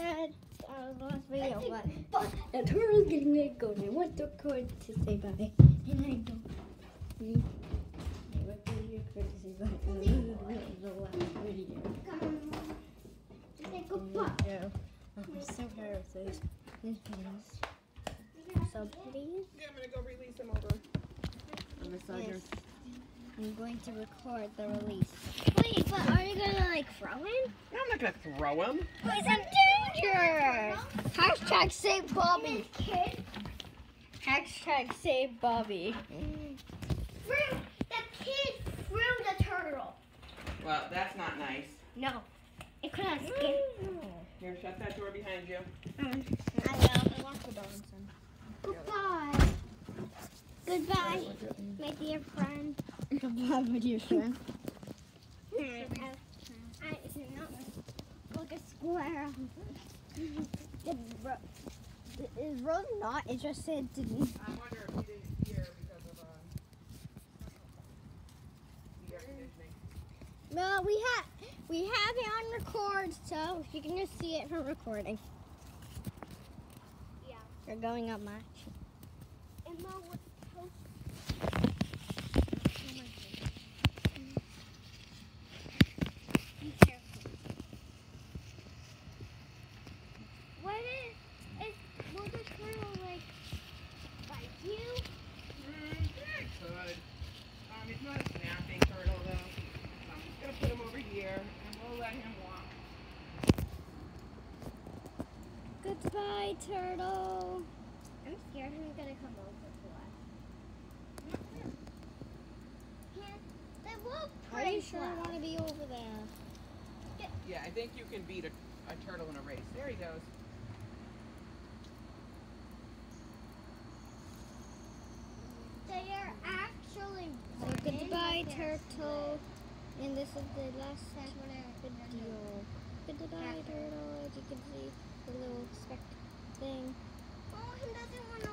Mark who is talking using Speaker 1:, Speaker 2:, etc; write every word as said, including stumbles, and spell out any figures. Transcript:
Speaker 1: said uh, the last video, but, but the turtle's getting it going. I want the cord to say bye, and I don't. Hmm. What did you cord to say bye? This is the last video. Say goodbye. Yeah. Oh, I'm so tired of these. These videos. So please.
Speaker 2: Yeah, I'm gonna go release him over on the side here.
Speaker 1: Yes. I'm going to record the release. Wait, but are you gonna like throw him?
Speaker 2: I'm not gonna throw him.
Speaker 1: He's in danger! Hashtag save Bobby. Hashtag save Bobby.
Speaker 3: Threw, the kid threw the turtle.
Speaker 2: Well, that's not nice.
Speaker 3: No, it could have escaped.
Speaker 2: Here, shut that door behind you.
Speaker 1: Mm. I will. I want the dogs in.
Speaker 3: Goodbye. Goodbye, my dear friend.
Speaker 1: Goodbye, my dear friend.
Speaker 3: I, I, not like a squirrel.
Speaker 1: Did Ro is Rose not interested? Didn't?
Speaker 2: I wonder if he didn't hear because of uh, the air conditioning.
Speaker 1: No, we have we have it on record, so you can just see it from recording.
Speaker 3: Yeah.
Speaker 1: You're going up much.
Speaker 3: Emma was supposed Be careful. What is, is will the turtle like bite you?
Speaker 2: Mm, yeah, it could. Um, it's not a snapping turtle though. So I'm just gonna put him over here and we'll let him walk.
Speaker 1: Goodbye, turtle.
Speaker 3: I'm scared he's gonna come over to us. Yeah, they will
Speaker 1: Are you
Speaker 3: pray
Speaker 1: sure
Speaker 3: for
Speaker 1: I
Speaker 3: us.
Speaker 1: want to be over there?
Speaker 2: Yeah, I think you can beat a, a turtle in a race. There he goes.
Speaker 3: They are actually
Speaker 1: So
Speaker 3: running,
Speaker 1: goodbye,
Speaker 3: but they're
Speaker 1: turtle. And this is the last
Speaker 3: That's what I-
Speaker 1: video. Goodbye, turtle. As you can see, the little speck thing.
Speaker 3: Oh, he doesn't want to